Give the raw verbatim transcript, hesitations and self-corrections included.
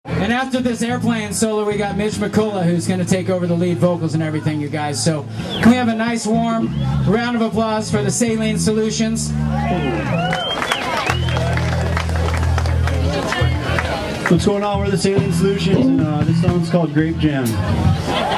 And after this airplane solo, we got Mitch McCullough, who's going to take over the lead vocals and everything, you guys. So can we have a nice warm round of applause for the Saline Solutions? What's going on? We're the Saline Solutions, and uh, this song's called Grape Jam.